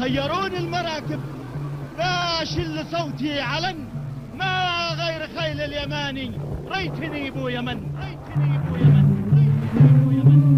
خيروني المراكب لا شل صوتي علن، ما غير خيل اليماني ريتني بو يمن، ريتني بو يمن، ريتني بو يمن.